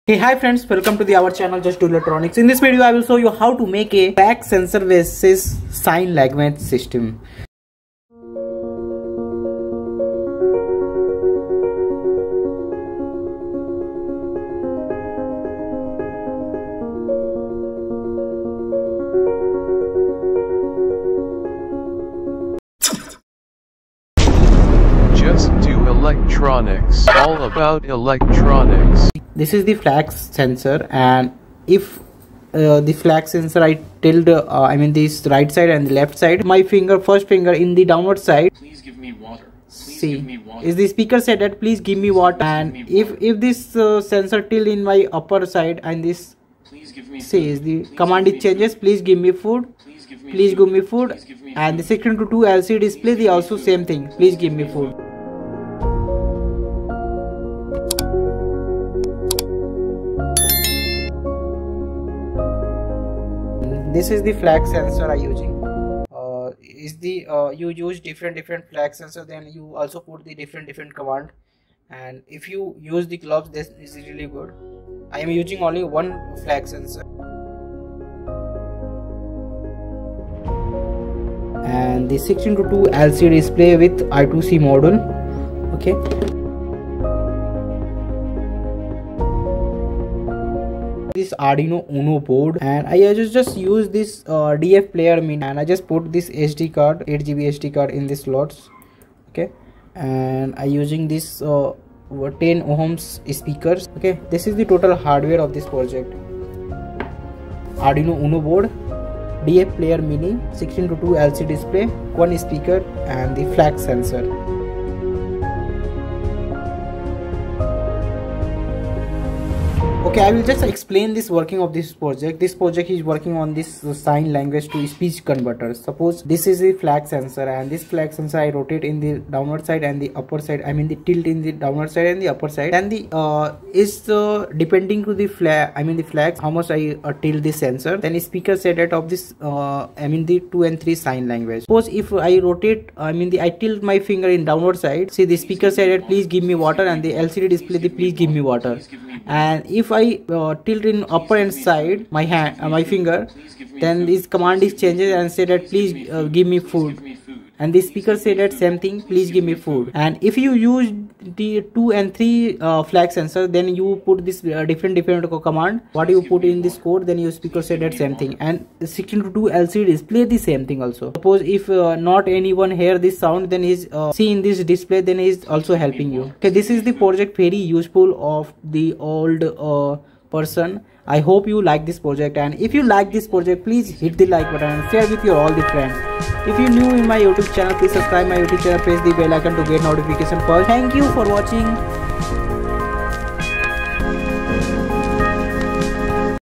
Hey, hi friends, welcome to our channel Just Do Electronics. In this video I will show you how to make a flag sensor versus sign language system. Just Do Electronics, all about electronics. This is the flag sensor, and if the flag sensor I tilt this right side and the left side, my first finger in the downward side, please give me water. Please see, give me water. is the speaker said that please give me water, and if this sensor tilt in my upper side and this, Please give me see, food. is the Please command give it me changes, food. please give me food, Please give me please food. give me food, Please give me and the food. 16:2 LCD display the also same thing, please give me food. This is the flag sensor I using. You use different flag sensor, then you also put the different command, and if you use the gloves, this is really good. I am using only one flag sensor, and the 16:2 LCD display with I2C module. Okay, this Arduino Uno board, and I just use this DF player mini, and I just put this SD card, 8GB SD card in the slots. Okay, and I using this 10 ohms speakers. Okay, this is the total hardware of this project: Arduino Uno board, DF player mini, 16:2 LCD display, one speaker, and the flag sensor. Okay, I will just explain this working of this project. This project is working on this sign language to speech converter. Suppose this is a flag sensor, and this flag sensor I rotate in the downward side and the upper side. I mean the tilt in the downward side and the upper side. And the depending to the flag, the flags, how much I tilt the sensor. Then the speaker set it of this the 2 and 3 sign language. Suppose if I rotate, I tilt my finger in downward side. See, the speaker said that please give me water, and the LCD display the please give me water. And if I tilt in upper and side my hand, my finger, then this command is changes and say that please give me food, and the speaker say that same thing, please give me food. And if you use the 2 and 3 flag sensor, then you put this different command, what you put in this code, then your speaker say that same thing, and the 16:2 LCD display the same thing also. Suppose if not anyone hear this sound, then is see in this display, then is also helping you. Okay, this is the project, very useful of the old person. I hope you like this project, and if you like this project, please hit the like button and share with your all the friends. If you're new in my YouTube channel, please subscribe my YouTube channel, press the bell icon to get notification first. Thank you for watching.